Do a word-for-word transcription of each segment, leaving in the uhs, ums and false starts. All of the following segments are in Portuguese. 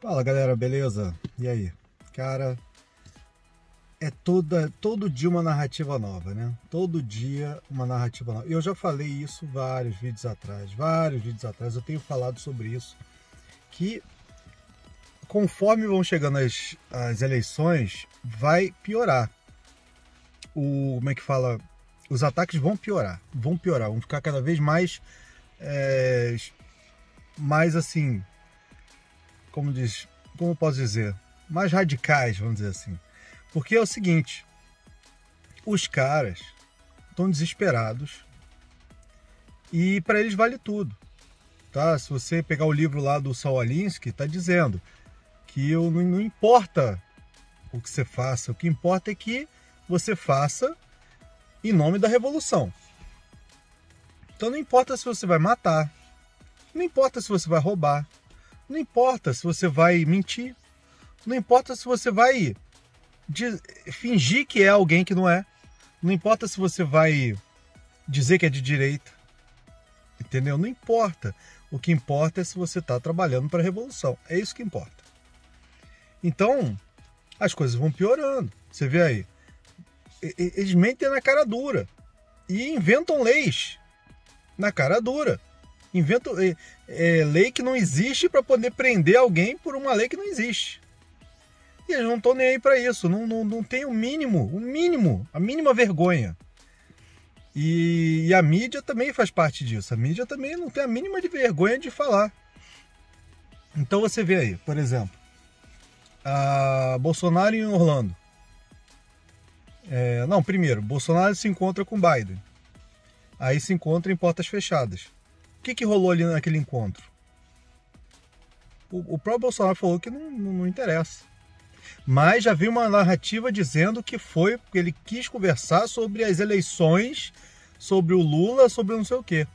Fala galera, beleza? E aí? Cara, é toda, todo dia uma narrativa nova, né? Todo dia uma narrativa nova. Eu já falei isso vários vídeos atrás, vários vídeos atrás, eu tenho falado sobre isso, que conforme vão chegando as, as eleições, vai piorar. O, como é que fala? Os ataques vão piorar, vão piorar, vão ficar cada vez mais, é, mais assim... como diz, como posso dizer, mais radicais, vamos dizer assim. Porque é o seguinte, os caras estão desesperados e para eles vale tudo, tá? Se você pegar o livro lá do Saul Alinsky, está dizendo que eu, não, não importa o que você faça, o que importa é que você faça em nome da revolução. Então não importa se você vai matar, não importa se você vai roubar, não importa se você vai mentir, não importa se você vai de, fingir que é alguém que não é, não importa se você vai dizer que é de direita, entendeu? Não importa. O que importa é se você está trabalhando para a revolução. É isso que importa. Então, as coisas vão piorando. Você vê aí, eles mentem na cara dura e inventam leis na cara dura. Inventam é, é, lei que não existe para poder prender alguém por uma lei que não existe. E eles não estão nem aí para isso. Não, não, não tem o mínimo, o mínimo, a mínima vergonha. E, e a mídia também faz parte disso. A mídia também não tem a mínima de vergonha de falar. Então você vê aí, por exemplo, a Bolsonaro em Orlando. É, não, primeiro, Bolsonaro se encontra com Biden. Aí se encontra em portas fechadas. O que, que rolou ali naquele encontro? O, o próprio Bolsonaro falou que não, não, não interessa. Mas já vi uma narrativa dizendo que foi porque ele quis conversar sobre as eleições, sobre o Lula, sobre não sei o quê.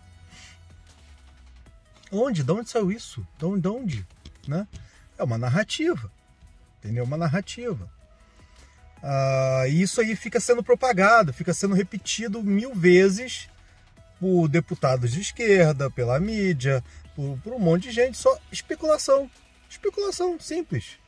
Onde? De onde saiu isso? De onde? De onde? Né? É uma narrativa. Entendeu? Uma narrativa. Ah, e isso aí fica sendo propagado, fica sendo repetido mil vezes por deputados de esquerda, pela mídia, por, por um monte de gente, só especulação, especulação simples.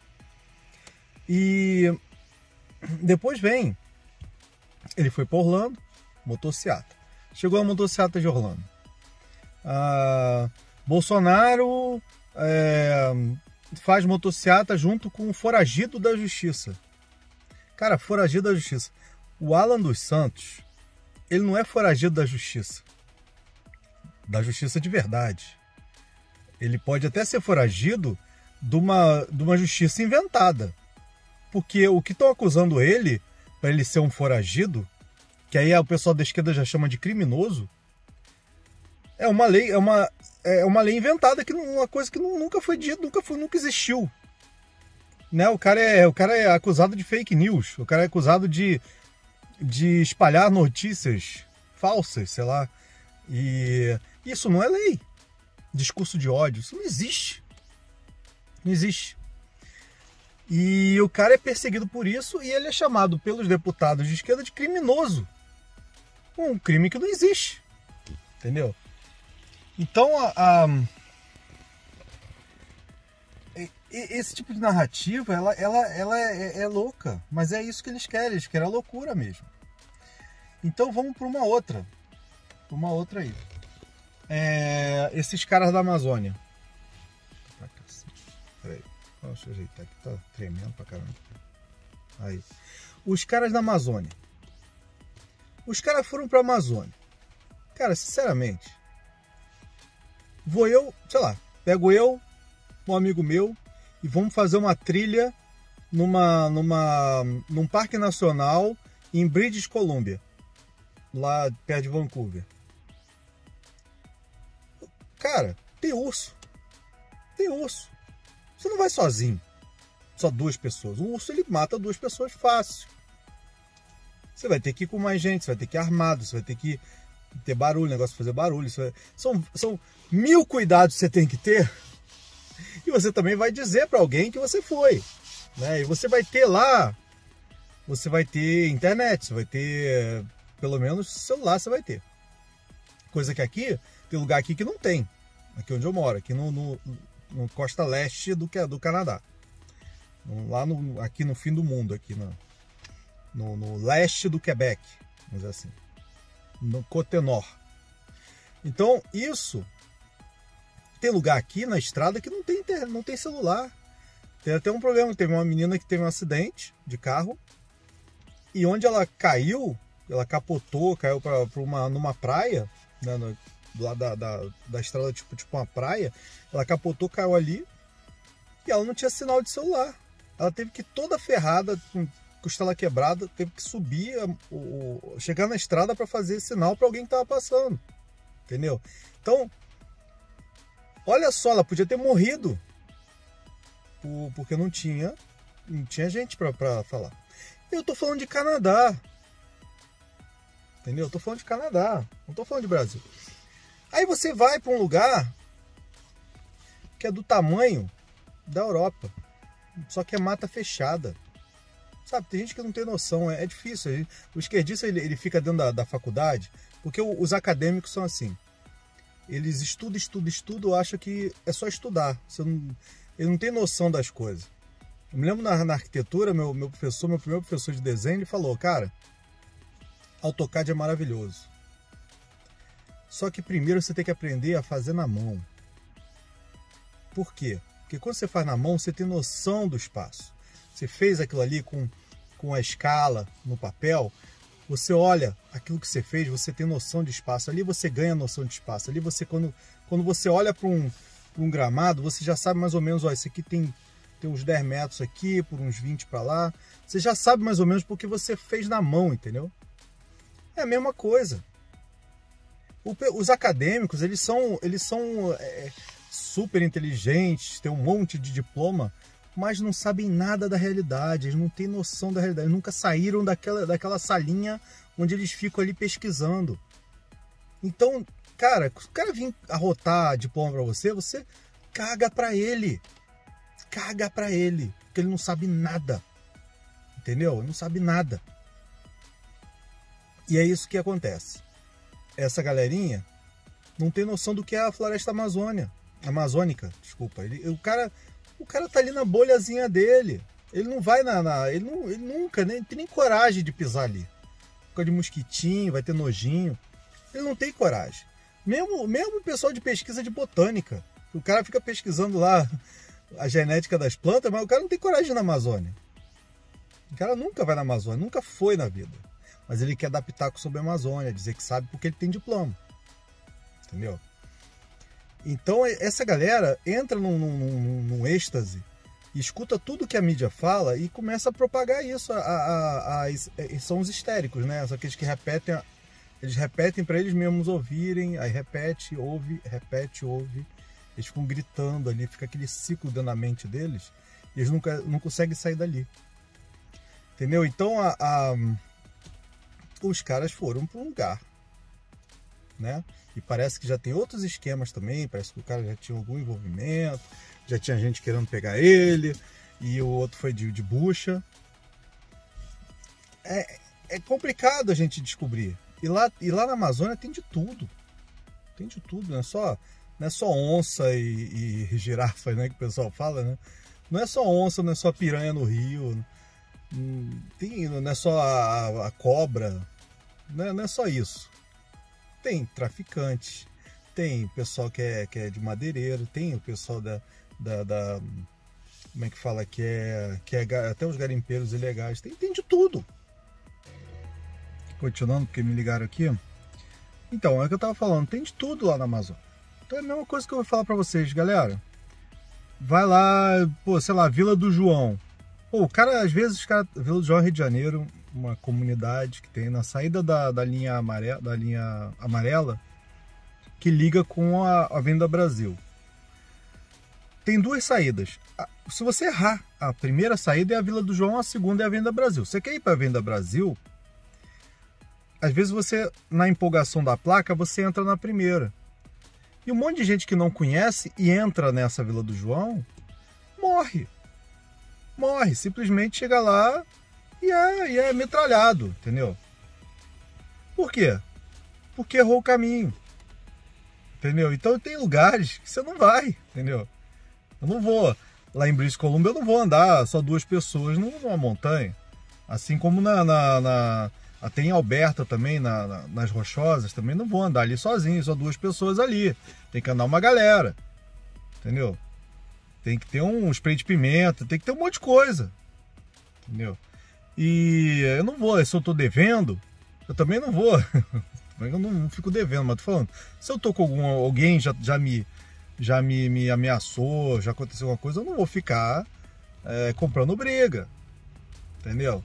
E depois vem, ele foi para Orlando, motociata. Chegou a motociata de Orlando. Ah, Bolsonaro é, faz motociata junto com o foragido da justiça. Cara, foragido da justiça. O Alan dos Santos, ele não é foragido da justiça. Da justiça de verdade. Ele pode até ser foragido de uma, de uma justiça inventada. Porque o que estão acusando ele, para ele ser um foragido, que aí o pessoal da esquerda já chama de criminoso, é uma lei, é uma, é uma lei inventada, que não, uma coisa que nunca foi dita, nunca, foi, nunca existiu. Né? O, cara é, o cara é acusado de fake news, o cara é acusado de, de espalhar notícias falsas, sei lá. E isso não é lei. Discurso de ódio, isso não existe. Não existe. E o cara é perseguido por isso e ele é chamado pelos deputados de esquerda de criminoso. Um crime que não existe. Entendeu? Então, a, a, esse tipo de narrativa, ela, ela, ela é, é louca. Mas é isso que eles querem. Eles querem a loucura mesmo. Então vamos para uma outra. Uma outra aí. É, esses caras da Amazônia. Peraí. Deixa eu ajeitar aqui. Tá tremendo pra caramba. Aí. Os caras da Amazônia. Os caras foram pra Amazônia. Cara, sinceramente. Vou eu, sei lá. Pego eu, um amigo meu, e vamos fazer uma trilha numa, numa, num parque nacional em British Columbia. Lá perto de Vancouver. Cara, tem urso. Tem urso. Você não vai sozinho. Só duas pessoas. O urso, ele mata duas pessoas fácil. Você vai ter que ir com mais gente, você vai ter que ir armado, você vai ter que ter barulho, negócio de fazer barulho. Isso é... são, são mil cuidados que você tem que ter. E você também vai dizer para alguém que você foi. Né? E você vai ter lá, você vai ter internet, você vai ter... pelo menos celular você vai ter. Coisa que aqui, tem lugar aqui que não tem. Aqui onde eu moro, aqui no, no, no costa leste do, do Canadá. lá no, aqui no fim do mundo, aqui no, no, no leste do Quebec, vamos dizer assim, no Côte-Nord. Então, isso, tem lugar aqui na estrada que não tem, não tem celular. Tem até um problema, teve uma menina que teve um acidente de carro, e onde ela caiu, ela capotou, caiu pra, pra uma, numa praia, né, no, do lado da, da, da estrada, tipo, tipo uma praia, ela capotou, caiu ali, e ela não tinha sinal de celular. Ela teve que ir toda ferrada, com costela quebrada, teve que subir, o, o, chegar na estrada para fazer sinal para alguém que estava passando, entendeu? Então, olha só, ela podia ter morrido, por, porque não tinha, não tinha gente para falar. Eu tô falando de Canadá, entendeu? Eu tô falando de Canadá, não tô falando de Brasil. Aí você vai para um lugar que é do tamanho da Europa, só que é mata fechada. Sabe, tem gente que não tem noção, é, é difícil. O esquerdista ele, ele fica dentro da, da faculdade, porque o, os acadêmicos são assim. Eles estudam, estudam, estudam, acham que é só estudar. Você não, ele não tem noção das coisas. Eu me lembro na, na arquitetura, meu, meu professor, meu primeiro professor de desenho, ele falou, cara, AutoCAD é maravilhoso. Só que primeiro você tem que aprender a fazer na mão. Por quê? Porque quando você faz na mão, você tem noção do espaço. Você fez aquilo ali com, com a escala no papel, você olha aquilo que você fez, você tem noção de espaço. Ali você ganha noção de espaço. Ali você, quando, quando você olha para um, para um gramado, você já sabe mais ou menos, ó, esse aqui tem, tem uns dez metros aqui, por uns vinte para lá. Você já sabe mais ou menos porque você fez na mão, entendeu? É a mesma coisa. O, os acadêmicos, eles são, eles são é, super inteligentes, têm um monte de diploma, mas não sabem nada da realidade, eles não têm noção da realidade, eles nunca saíram daquela, daquela salinha onde eles ficam ali pesquisando. Então, cara, se o cara vir arrotar diploma para você, você caga para ele. Caga para ele, porque ele não sabe nada. Entendeu? Ele não sabe nada. E é isso que acontece. Essa galerinha não tem noção do que é a floresta amazônia, amazônica, desculpa. Ele, o cara... O cara tá ali na bolhazinha dele. Ele não vai na... na ele, não, ele nunca, nem tem nem coragem de pisar ali. Fica de mosquitinho, vai ter nojinho. Ele não tem coragem. Mesmo, mesmo o pessoal de pesquisa de botânica. O cara fica pesquisando lá a genética das plantas, mas o cara não tem coragem na Amazônia. O cara nunca vai na Amazônia, nunca foi na vida. Mas ele quer dar pitaco sobre a Amazônia, dizer que sabe porque ele tem diploma. Entendeu? Então essa galera entra num, num, num êxtase, escuta tudo que a mídia fala e começa a propagar isso. A, a, a, a, são os histéricos, né? São aqueles que repetem, eles repetem para eles mesmos ouvirem, aí repete, ouve, repete, ouve. Eles ficam gritando ali, fica aquele ciclo dentro da mente deles e eles nunca, não conseguem sair dali. Entendeu? Então a, a, os caras foram para um lugar, né? E parece que já tem outros esquemas também, parece que o cara já tinha algum envolvimento, já tinha gente querendo pegar ele, e o outro foi de, de bucha. É, é complicado a gente descobrir. E lá, e lá na Amazônia tem de tudo. Tem de tudo, não é só, não é só onça e, e girafa, né, que o pessoal fala, né? Não é só onça, não é só piranha no rio, tem, não é só a, a cobra, não é, não é só isso. Tem traficante, tem pessoal que é, que é de madeireiro, tem o pessoal da, da, da como é que fala, que é, que é até os garimpeiros ilegais, tem, tem de tudo. Continuando, porque me ligaram aqui. Então, é o que eu tava falando, tem de tudo lá na Amazônia. Então é a mesma coisa que eu vou falar pra vocês, galera. Vai lá, pô, sei lá, Vila do João. Pô, o cara, às vezes, os cara, Vila do João, Rio de Janeiro, uma comunidade que tem na saída da, da, linha, amarela, da linha amarela, que liga com a Avenida Brasil. Tem duas saídas. Se você errar, a primeira saída é a Vila do João, a segunda é a Avenida Brasil. Você quer ir para a Avenida Brasil, às vezes você, na empolgação da placa, você entra na primeira. E um monte de gente que não conhece e entra nessa Vila do João, morre. Morre, simplesmente chega lá e é, e é metralhado, entendeu? Por quê? Porque errou o caminho, entendeu? Então tem lugares que você não vai, entendeu? Eu não vou. lá em British Columbia eu não vou andar só duas pessoas numa montanha. Assim como na, na, na até em Alberta também, na, na, nas Rochosas, também não vou andar ali sozinho, só duas pessoas ali. Tem que andar uma galera, entendeu? Tem que ter um spray de pimenta, tem que ter um monte de coisa, entendeu? E eu não vou, se eu tô devendo, eu também não vou. Eu não, não fico devendo, mas tô falando, se eu tô com algum, alguém já, já, me, já me, me ameaçou, já aconteceu alguma coisa, eu não vou ficar é, comprando briga, entendeu?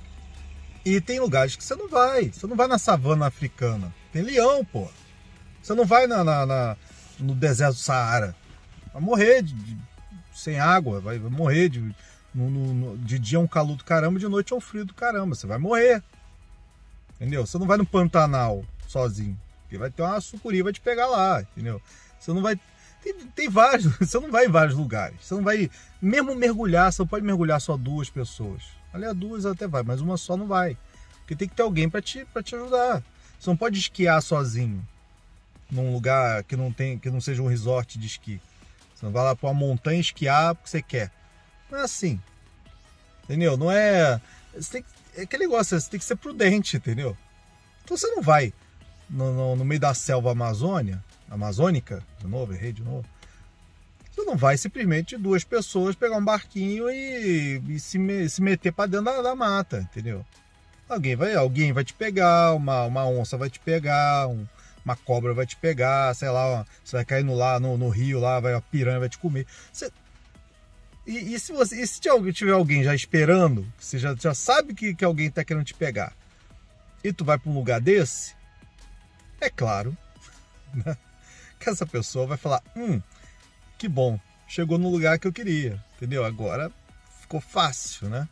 E tem lugares que você não vai, você não vai na savana africana, tem leão, pô. Você não vai na, na, na no deserto do Saara, vai morrer de, de, sem água, vai, vai morrer de, no, no, de dia é um calor do caramba, de noite é um frio do caramba, você vai morrer, entendeu? Você não vai no Pantanal sozinho, porque vai ter uma sucuri, vai te pegar lá, entendeu? Você não vai, tem, tem vários, você não vai em vários lugares, você não vai, mesmo mergulhar, você não pode mergulhar só duas pessoas, aliás, duas até vai, mas uma só não vai, porque tem que ter alguém para te, para te ajudar, você não pode esquiar sozinho, num lugar que não, tem, que não seja um resort de esqui, você não vai lá para uma montanha esquiar porque você quer, não é assim, entendeu? Não é, você tem, é aquele negócio, você tem que ser prudente, entendeu? Então você não vai no, no, no meio da selva amazônia, amazônica, de novo, errei de novo. Você não vai simplesmente duas pessoas pegar um barquinho e, e se, me, se meter para dentro da, da mata, entendeu? Alguém vai, alguém vai te pegar, uma, uma onça vai te pegar, um, uma cobra vai te pegar, sei lá, você vai cair no, lá, no, no rio, lá, vai, a piranha vai te comer. Você, e, e se, você, e se tiver alguém já esperando, você já, já sabe que, que alguém está querendo te pegar, e tu vai para um lugar desse, é claro, né, que essa pessoa vai falar, hum, que bom, chegou no lugar que eu queria, entendeu? Agora ficou fácil, né?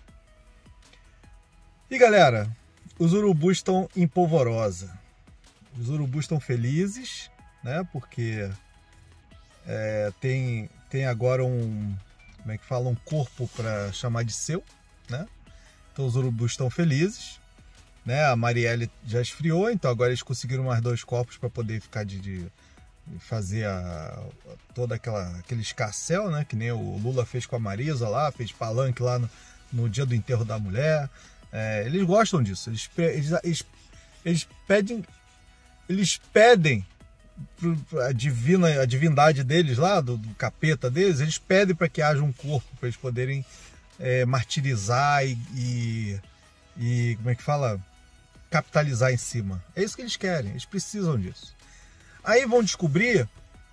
E galera, os urubus estão em polvorosa, os urubus estão felizes, né? Porque é, tem, tem agora um, como é que fala, um corpo para chamar de seu, né? Então os urubus estão felizes. Né, a Marielle já esfriou, então agora eles conseguiram mais dois corpos para poder ficar de, de fazer a, toda aquela aquele escarcéu, né, que nem o Lula fez com a Marisa lá, fez palanque lá no, no dia do enterro da mulher. É, eles gostam disso, eles, eles, eles, eles pedem, eles pedem a divina, a divindade deles lá, do, do capeta deles, eles pedem para que haja um corpo para eles poderem é, martirizar e, e, e como é que fala? Capitalizar em cima. É isso que eles querem, eles precisam disso. Aí vão descobrir,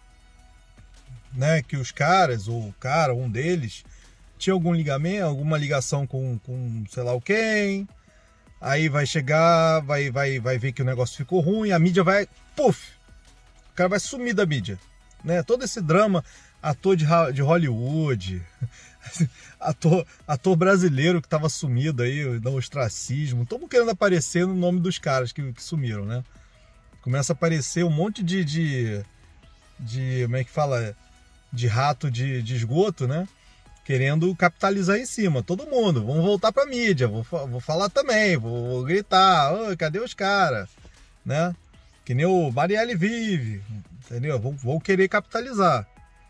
né, que os caras, ou o cara, um deles, tinha algum ligamento, alguma ligação com, com sei lá o quem. Aí vai chegar, vai, vai, vai ver que o negócio ficou ruim, a mídia vai, puf, o cara vai sumir da mídia, né? Todo esse drama, ator de, de Hollywood, ator, ator brasileiro que estava sumido aí, no ostracismo, todo mundo querendo aparecer no nome dos caras que, que sumiram, né? Começa a aparecer um monte de, de, de como é que fala, de rato de, de esgoto, né? Querendo capitalizar em cima, todo mundo, vamos voltar para a mídia, vou, vou falar também, vou, vou gritar, oh, cadê os caras, né? Que nem o Marielle vive, entendeu? Vão, vão querer capitalizar.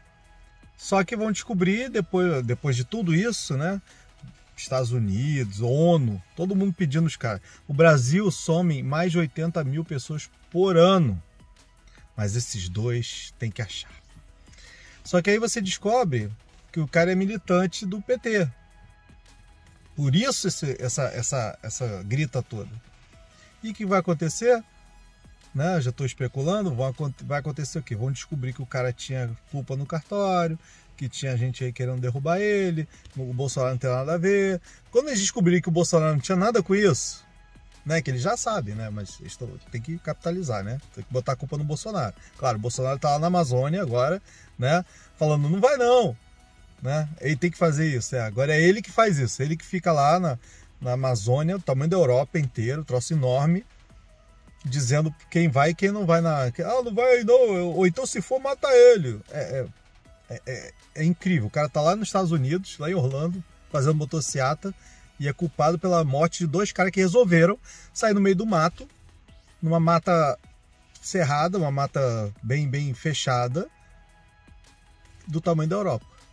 Só que vão descobrir, depois, depois de tudo isso, né? Estados Unidos, ONU, todo mundo pedindo os caras. O Brasil some mais de oitenta mil pessoas por ano. Mas esses dois tem que achar. Só que aí você descobre que o cara é militante do P T. Por isso esse, essa, essa, essa grita toda. E o que vai acontecer? Né? Já estou especulando, vai acontecer o quê? Vão descobrir que o cara tinha culpa no cartório, que tinha gente aí querendo derrubar ele, o Bolsonaro não tem nada a ver. Quando eles descobrirem que o Bolsonaro não tinha nada com isso, né? Que eles já sabem, né? Mas eles tão, tem que capitalizar, né? Tem que botar a culpa no Bolsonaro. Claro, o Bolsonaro está lá na Amazônia agora, né? Falando, não vai não, né? Ele tem que fazer isso. É. Agora é ele que faz isso, ele que fica lá na, na Amazônia, o tamanho da Europa inteiro, troço enorme, dizendo quem vai e quem não vai na... Ah, não vai não, ou então se for, mata ele. É, é, é, é incrível, o cara tá lá nos Estados Unidos, lá em Orlando, fazendo motociata, e é culpado pela morte de dois caras que resolveram sair no meio do mato, numa mata cerrada, uma mata bem, bem fechada, do tamanho da Europa.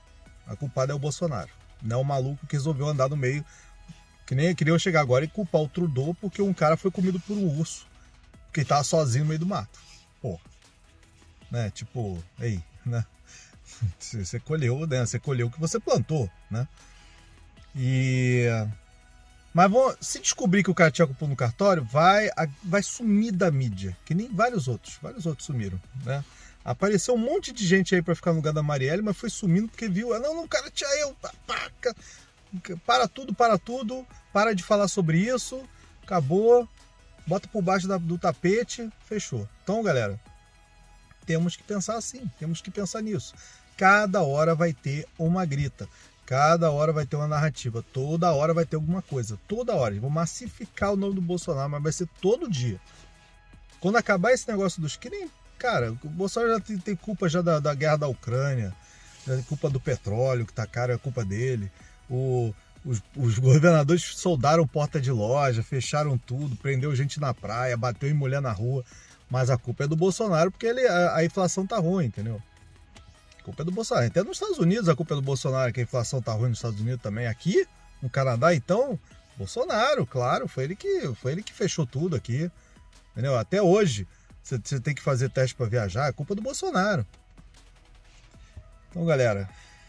A culpada é o Bolsonaro. Não é o maluco que resolveu andar no meio. Que nem queriam chegar agora e culpar o Trudeau porque um cara foi comido por um urso. Porque ele tava sozinho no meio do mato. Pô. Né? Tipo, ei, né? Você colheu, né? Você colheu o que você plantou, né? E... Mas vão, se descobrir que o cara tinha culpa no cartório, vai, vai sumir da mídia. Que nem vários outros. Vários outros sumiram, né? Apareceu um monte de gente aí pra ficar no lugar da Marielle, mas foi sumindo porque viu, ah, não, não, cara, tinha eu, paca, para tudo, para tudo, para de falar sobre isso, acabou, bota por baixo da, do tapete, fechou. Então, galera, temos que pensar assim, temos que pensar nisso. Cada hora vai ter uma grita, cada hora vai ter uma narrativa, toda hora vai ter alguma coisa, toda hora. Eles vão massificar o nome do Bolsonaro, mas vai ser todo dia. Quando acabar esse negócio dos que nem... Cara, o Bolsonaro já tem, tem culpa já da, da guerra da Ucrânia, já tem culpa do petróleo, que tá caro, é culpa dele. O, os, os governadores soldaram porta de loja, fecharam tudo, prendeu gente na praia, bateu em mulher na rua. Mas a culpa é do Bolsonaro, porque ele, a, a inflação tá ruim, entendeu? A culpa é do Bolsonaro. Até nos Estados Unidos a culpa é do Bolsonaro, que a inflação tá ruim nos Estados Unidos também. Aqui, no Canadá, então, Bolsonaro, claro, foi ele que, foi ele que fechou tudo aqui. Entendeu? Até hoje. Você tem que fazer teste para viajar, é culpa do Bolsonaro. Então, galera,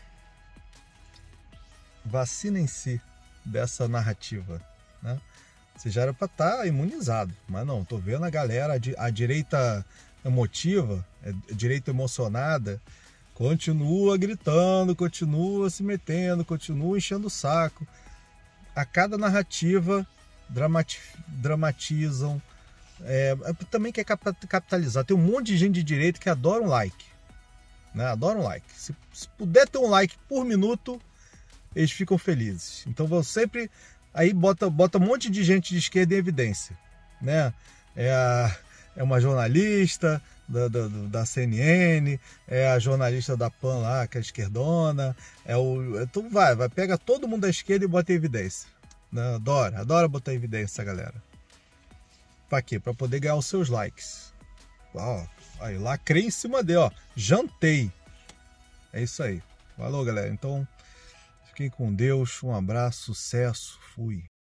vacinem-se dessa narrativa, né? Você já era para estar imunizado, mas não, tô vendo a galera, a direita emotiva, a direita emocionada, continua gritando, continua se metendo, continua enchendo o saco. A cada narrativa dramati dramatizam. É, também quer capitalizar. Tem um monte de gente de direita que adora um like, né? Adora um like. Se, se puder ter um like por minuto, eles ficam felizes. Então vão sempre aí bota, bota um monte de gente de esquerda em evidência, né? É, a, é uma jornalista da, da, da C N N, é a jornalista da Pan lá, que é a esquerdona, é o, então vai, vai pega todo mundo da esquerda e bota em evidência, né? Adora, adora botar em evidência, galera. Pra quê? Pra poder ganhar os seus likes. Ó, aí, lacrei em cima dele, ó. Jantei. É isso aí. Falou, galera. Então, fiquem com Deus. Um abraço, sucesso. Fui.